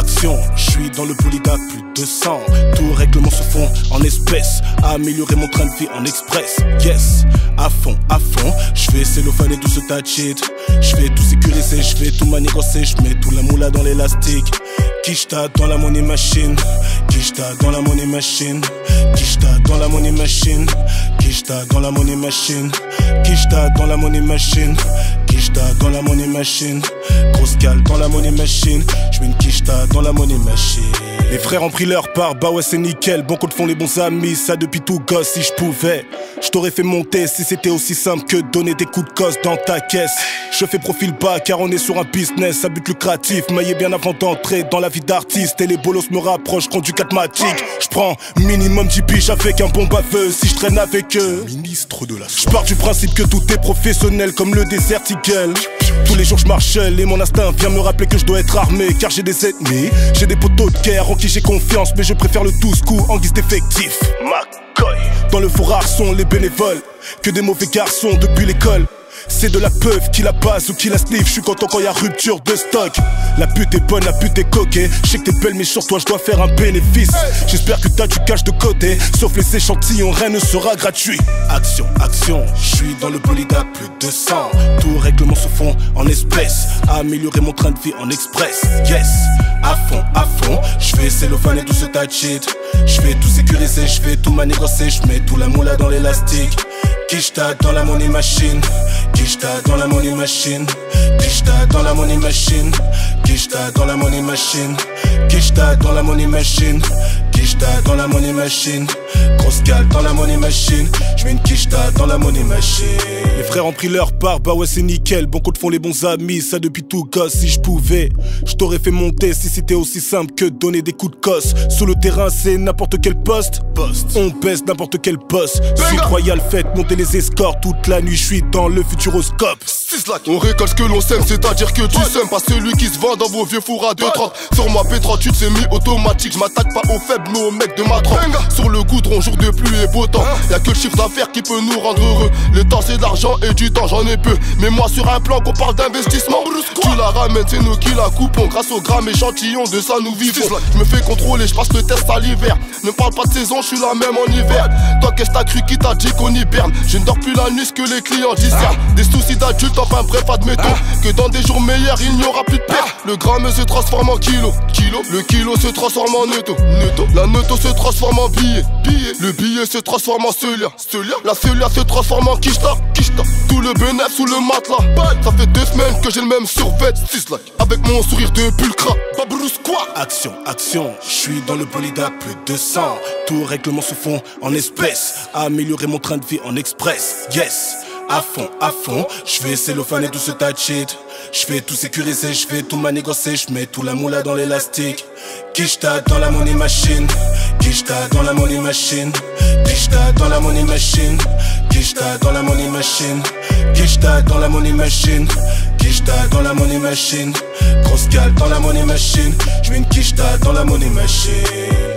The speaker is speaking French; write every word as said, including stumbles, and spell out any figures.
action, je suis dans le polygap plus de cent. Tout règlement se font en espèces. Améliorer mon train de vie en express. Yes, à fond, à fond. Je vais cellophaner tout ce tas de shit. Je vais tout sécuriser, je vais tout manigancer. Je mets tout la moula dans l'élastique. Kishta dans la money machine. Kishta dans la money machine. Kishta dans la money machine. Kishta dans la money machine. Kishta dans la money machine. Kishta dans la money machine. Grosse cale dans la money machine. J'mets une kishta dans la money machine. Les frères ont pris leur part, bah ouais c'est nickel. Bon compte font les bons amis, ça depuis tout gosse. Si je pouvais, je t'aurais fait monter si c'était aussi simple que donner des coups de cosse dans ta caisse. Je fais profil bas car on est sur un business à but lucratif. Maillé bien avant d'entrer dans la vie d'artiste. Et les bolos me rapprochent, conduit catmatique. Je prends minimum dix piges avec un bon baveux si je traîne avec eux. Ministre de la Je pars du principe que tout est professionnel comme le Desert Eagle. Tous les jours je marchelle et mon instinct vient me rappeler que je dois être armé. Car j'ai des ennemis, j'ai des poteaux de guerre en qui j'ai confiance. Mais je préfère le douze coups en guise d'effectif. McCoy. Dans le faux rare sont les bénévoles, que des mauvais garçons depuis l'école. C'est de la peuf qui la passe ou qui la sniff. Je suis content quand y'a rupture de stock. La pute est bonne, la pute est coquée. Je sais que t'es belle mais sur toi je dois faire un bénéfice. J'espère que t'as du cash de côté. Sauf les échantillons, rien ne sera gratuit. Action, action, je suis dans le polygap plus de cent. Tout règlement se font en espèces. Améliorer mon train de vie en express. Yes, à fond, à fond. Je vais cellophaner tout ce tas de shit. Je vais tout sécuriser, je vais tout manigancer. Je mets tout la moula dans l'élastique. Kishta dans la money machine. Kishta dans la money machine. Kishta dans la money machine. Kishta dans la money machine. Kishta dans la money machine. Kishta dans la money machine. Grosse cale dans la money machine. J'mets une kishta dans la money machine. Les frères ont pris leur part, bah ouais c'est nickel. Bon compte font les bons amis, ça depuis tout gosse. Si je pouvais, je t'aurais fait monter si c'était aussi simple que donner des coups de cosse. Sur le terrain c'est n'importe quel poste. Poste. On baisse n'importe quel poste. Suite royale fête, monter les escorts toute la nuit. Je suis dans le futuroscope. On récolte ce que l'on sème, c'est-à-dire que tu sèmes pas celui qui se vend dans vos vieux fours à deux trente. Sur ma P trente-huit c'est mi-automatique. Je m'attaque pas aux faibles mais aux mecs de ma trempe. Sur le goudron jour de pluie et beau temps. Y'a que le chiffre d'affaires qui peut nous rendre heureux. Le temps c'est de l'argent et du temps j'en ai peu. Mais moi sur un plan qu'on parle d'investissement. Tu la ramènes, c'est nous qui la coupons. Grâce au gramme échantillon de ça nous vivons. Je me fais contrôler, je passe le test à l'hiver. Ne parle pas de saison, je suis la même en hiver. Toi qu'est-ce t'as cru qui t'a dit qu'on hiberne? Je ne dors plus la nuit ce que les clients discernent. Des soucis d'adulte, enfin bref admettons que dans des jours meilleurs il n'y aura plus de perte. Le gramme se transforme en kilo, kilo. Le kilo se transforme en neuto, neuto. La neuto se transforme en billet, billet. Le billet se transforme en celia, celia. La celia se transforme en kishta, kishta. Tout le bénéf sous le matelas. Ça fait deux semaines que j'ai le même survêt, six like. Avec mon sourire de pulcra. Babrousse quoi? Action, action, je suis dans le polygap plus de cent. Tout règlement se font en espèces. Améliorer mon train de vie en express. Yes, à fond, à fond. Je vais cellophaner tout ce tas de shit. Je vais tout sécuriser, je vais tout manigancer. Je mets tout la moula dans l'élastique. Kishta dans la money machine. Kishta dans la money machine. Kishta dans la money machine. Kishta dans la money machine. Kishta dans la money machine. Kishta dans la money machine. Grosse cale dans la money machine. J'mets une kishta dans la money machine.